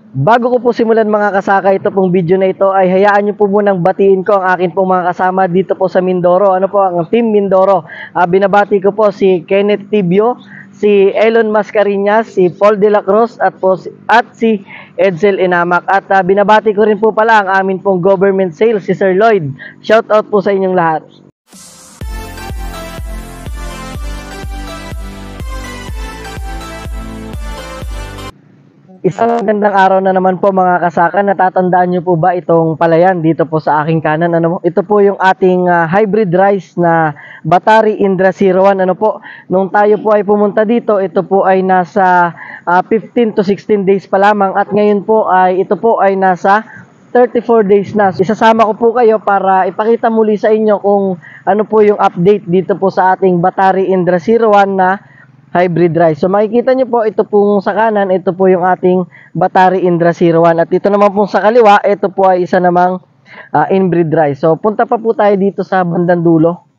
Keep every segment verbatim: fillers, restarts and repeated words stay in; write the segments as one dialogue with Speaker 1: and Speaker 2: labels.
Speaker 1: Bago ko po simulan mga kasaka ito pong video na ito ay hayaan nyo po munang batiin ko ang akin pong mga kasama dito po sa Mindoro. Ano po ang Team Mindoro? Uh, binabati ko po si Kenneth Tibio, si Elon Mascarinas, si Paul De La Cruz at, po, at si Edsel Inamak. At uh, binabati ko rin po pala ang amin pong government sales si Sir Lloyd. Shout out po sa inyong lahat. Isang gandang araw na naman po mga kasaka. Natatandaan nyo po ba itong palayan dito po sa aking kanan? Ano, ito po yung ating uh, hybrid rice na Batari Indra zero one. Ano po, nung tayo po ay pumunta dito, ito po ay nasa uh, fifteen to sixteen days pa lamang. At ngayon po ay ito po ay nasa thirty-four days na. Isasama ko po kayo para ipakita muli sa inyo kung ano po yung update dito po sa ating Batari Indra zero one na hybrid rice. So makikita nyo po, ito pong sa kanan, ito po yung ating Batari Indra zero one. At ito naman pong sa kaliwa, ito po ay isa namang uh, inbreed rice. So punta pa po tayo dito sa bandang dulo.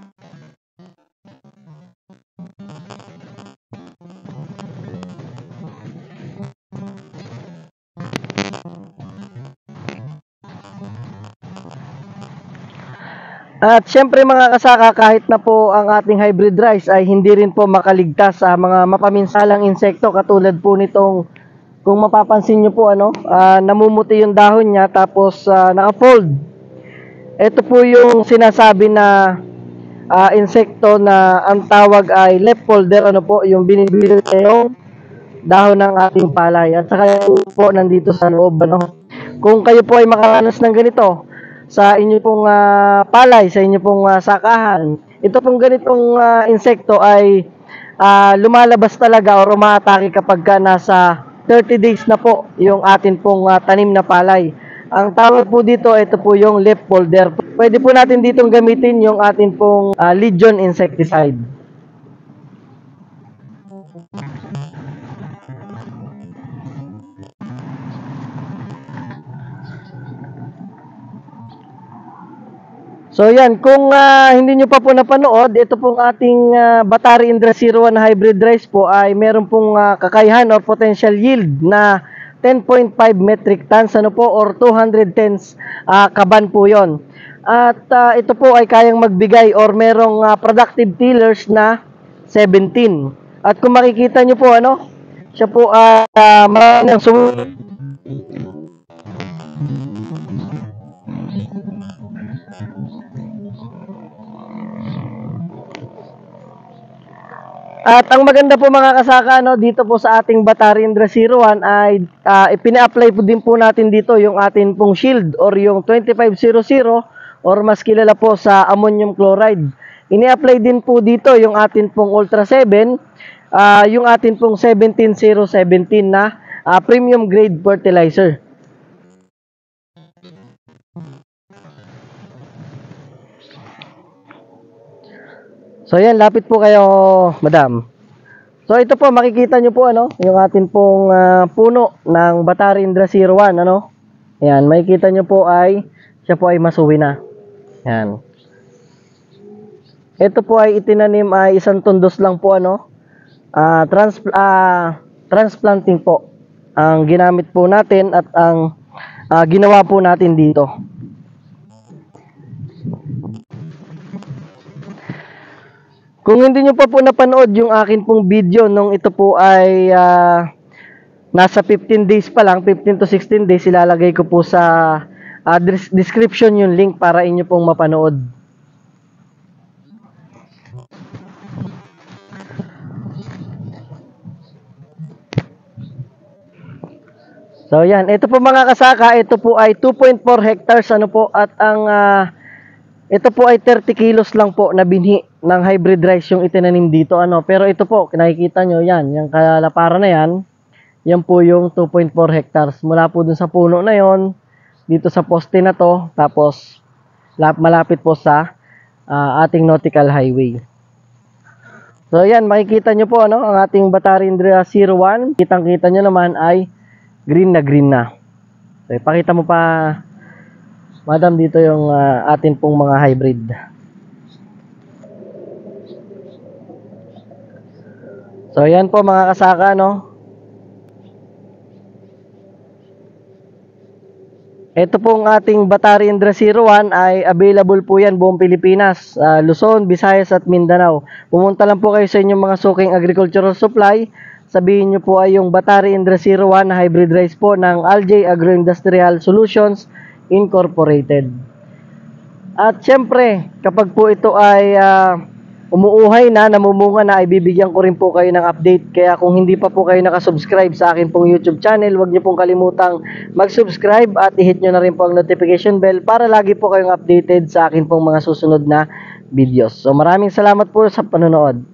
Speaker 1: At syempre mga kasaka, kahit na po ang ating hybrid rice ay hindi rin po makaligtas sa mga mapaminsalang insekto katulad po nitong, kung mapapansin nyo po, ano, uh, namumuti yung dahon niya tapos uh, naka-fold. Ito po yung sinasabi na uh, insekto na ang tawag ay leaf folder, ano po, yung binibili yung dahon ng ating palay. At saka po nandito sa loob, ano. Kung kayo po ay makaranas ng ganito sa inyo pong uh, palay, sa inyo pong uh, sakahan, ito pong ganitong uh, insekto ay uh, lumalabas talaga o umaatake kapag ka nasa thirty days na po yung atin pong uh, tanim na palay. Ang tawag po dito, ito po yung leaf folder. Pwede po natin ditong gamitin yung atin pong uh, Legion insecticide. So yan, kung uh, hindi nyo pa po napanood, ito pong ating uh, Batari Indra zero one hybrid rice po ay meron pong uh, kakayahan or potential yield na ten point five metric tons, ano po, or two hundred tens uh, kaban po yon. At uh, ito po ay kayang magbigay or merong uh, productive tillers na seventeen. At kung makikita nyo po, ano, siya po uh, uh, marami ng sumunod. At ang maganda po mga kasaka, no, dito po sa ating Batari Indra zero one ay uh, ipina-apply po din po natin dito yung atin pong shield or yung twenty-five hundred or mas kilala po sa ammonium chloride. Ini-apply din po dito yung atin pong Ultra seven, uh, yung atin pong seventeen thousand seventeen na uh, premium grade fertilizer. So yan, lapit po kayo, madam. So ito po, makikita nyo po, ano, yung atin pong uh, puno ng Batari Indra zero one, ano. Yan, makikita nyo po ay siya po ay masuwi na. Yan. Ito po ay itinanim ay isang tundos lang po, ano. Uh, trans uh, transplanting po ang ginamit po natin at ang uh, ginawa po natin dito. Kung hindi nyo pa po napanood yung akin pong video nung ito po ay uh, nasa fifteen days pa lang, fifteen to sixteen days, ilalagay ko po sa uh, description yung link para inyo pong mapanood. So yan, ito po mga kasaka, ito po ay two point four hectares, ano po, at ang uh, ito po ay thirty kilos lang po na binhi ng hybrid rice yung itinanim dito, ano. Pero ito po, nakikita nyo yan, yung kalapara na yan, yan po yung two point four hectares. Mula po dun sa puno na yon, dito sa poste na to, tapos malapit po sa uh, ating nautical highway. So yan, makikita nyo po, ano, ang ating Batari Indra zero one, kitang-kita nyo naman ay green na green na. So ipakita mo pa, madam, dito yung uh, atin pong mga hybrid. So yan po mga kasaka, no. Ito pong ating Batari Indra zero one ay available po yan buong Pilipinas, ah, Luzon, Visayas at Mindanao. Pumunta lang po kayo sa inyong mga suking agricultural supply. Sabihin nyo po ay yung Batari Indra zero one na hybrid rice po ng L J Agroindustrial Solutions Incorporated. At syempre, kapag po ito ay uh, umuuhay na, namumunga na, ay bibigyan ko rin po kayo ng update. Kaya kung hindi pa po kayo nakasubscribe sa akin pong YouTube channel, huwag niyo pong kalimutang mag-subscribe at i-hit nyo na rin po ang notification bell para lagi po kayong updated sa akin pong mga susunod na videos. So maraming salamat po sa panonood.